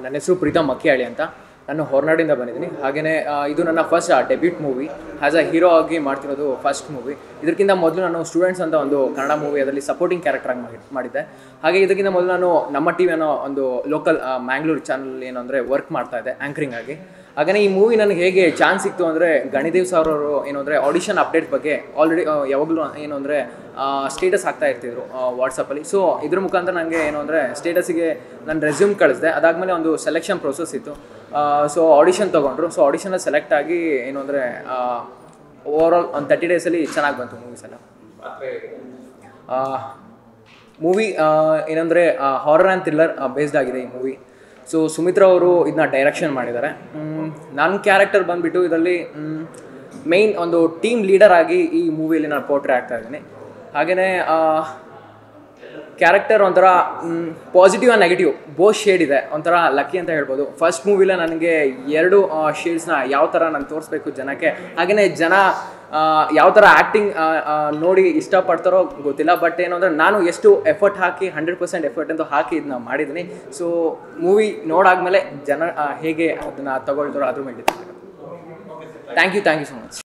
ನನ್ನ ಹೆಸರು ಪ್ರೀತಮ್ ಮಕ್ಕಿಹಳ್ಳಿ ಅಂತ. ನಾನು ಹೊರನಾಡಿಂದ ಬಂದಿದ್ದೀನಿ. ಹಾಗೆಯೇ ಇದು ನನ್ನ first debut movie. As a hero ಆಗಿ ಮಾಡ್ತಿರೋದು ಫಸ್ಟ್ ಮೂವಿ. ಇದಕ್ಕಿಂತ ಮೊದಲು ನಾನು ಸ್ಟೂಡೆಂಟ್ಸ್ ಅಂತ ಒಂದು ಕನ್ನಡ ಮೂವಿ ಅದರಲ್ಲಿ ಸಪೋರ್ಟಿಂಗ್ ಕ್ಯಾರೆಕ್ಟರಾಗಿ ಮಾಡಿದ್ದೆ. ಹಾಗೆ ಇದಕ್ಕಿಂತ ಮೊದಲು ನಾನು ನಮ್ಮ ಟಿ ವಿ ಅನ್ನೋ ಒಂದು ಲೋಕಲ್ ಮ್ಯಾಂಗ್ಳೂರು ಚಾನಲ್ ಏನು ಅಂದರೆ ವರ್ಕ್ ಮಾಡ್ತಾಯಿದ್ದೆ ಆ್ಯಂಕರಿಂಗ್ ಆಗಿ. ಹಾಗೆಯೇ ಈ ಮೂವಿ ನನಗೆ ಹೇಗೆ ಚಾನ್ಸ್ ಸಿಕ್ತು ಅಂದರೆ ಗಣಿದೇವ್ ಸರ್ ಅವರು ಏನು ಅಂದರೆ ಆಡಿಷನ್ ಅಪ್ಡೇಟ್ಸ್ ಬಗ್ಗೆ ಆಲ್ರೆಡಿ ಯಾವಾಗಲೂ ಏನು ಅಂದರೆ ಸ್ಟೇಟಸ್ ಹಾಕ್ತಾ ಇರ್ತಿದ್ರು ವಾಟ್ಸಪ್ಪಲ್ಲಿ. ಸೊ ಇದ್ರ ಮುಖಾಂತರ ನನಗೆ ಏನು ಅಂದರೆ ಸ್ಟೇಟಸಿಗೆ ನಾನು ರೆಸ್ಯೂಮ್ ಕಳಿಸಿದೆ. ಅದಾದಮೇಲೆ ಒಂದು ಸೆಲೆಕ್ಷನ್ ಪ್ರೊಸೆಸ್ ಇತ್ತು. ಸೊ ಆಡಿಷನ್ ತೊಗೊಂಡ್ರು. ಸೊ ಆಡಿಷನಲ್ಲಿ ಸೆಲೆಕ್ಟ್ ಆಗಿ ಏನು ಅಂದರೆ ಓವರಾಲ್ ಒಂದು 30 ಡೇಸಲ್ಲಿ ಚೆನ್ನಾಗಿ ಬಂತು ಮೂವೀಸ್ ಎಲ್ಲ. ಮೂವಿ ಏನಂದರೆ ಹಾರರ್ ಆ್ಯಂಡ್ ಥ್ರಿಲ್ಲರ್ ಬೇಸ್ಡ್ ಆಗಿದೆ ಈ ಮೂವಿ. ಸೊ ಸುಮಿತ್ರಾ ಅವರು ಇದನ್ನ ಡೈರೆಕ್ಷನ್ ಮಾಡಿದ್ದಾರೆ. ನನ್ನ ಕ್ಯಾರೆಕ್ಟರ್ ಬಂದುಬಿಟ್ಟು ಇದರಲ್ಲಿ ಮೇಯ್ನ್ ಒಂದು ಟೀಮ್ ಲೀಡರ್ ಆಗಿ ಈ ಮೂವಿಯಲ್ಲಿ ನಾನು ಪೋರ್ಟ್ರೇ ಆಗ್ತಾಯಿದ್ದೀನಿ. ಹಾಗೆಯೇ ಕ್ಯಾರೆಕ್ಟರ್ ಒಂಥರ positive and negative both shade ಇದೆ. ಒಂಥರ ಲಕ್ಕಿ ಅಂತ ಹೇಳ್ಬೋದು. ಫಸ್ಟ್ ಮೂವಿಲೇ ನನಗೆ 2 ಶೇಡ್ಸ್ನ ಯಾವ ಥರ ನಾನು ತೋರಿಸ್ಬೇಕು ಜನಕ್ಕೆ, ಹಾಗೆಯೇ ಜನ ಯಾವ ಥರ ಆ್ಯಕ್ಟಿಂಗ್ ನೋಡಿ ಇಷ್ಟಪಡ್ತಾರೋ ಗೊತ್ತಿಲ್ಲ. ಬಟ್ ಏನು ಅಂದರೆ ನಾನು ಎಷ್ಟು ಎಫರ್ಟ್ ಹಾಕಿ 100% ಎಫರ್ಟ್ ಅಂತ ಹಾಕಿ ಇದನ್ನ ಮಾಡಿದ್ದೀನಿ. ಸೊ ಮೂವಿ ನೋಡಾದ್ಮೇಲೆ ಜನ ಹೇಗೆ ಅದನ್ನು ತಗೊಳ್ತಾರೋ ಅದ್ರ ಮೇಲೆ depend. Thank you so much.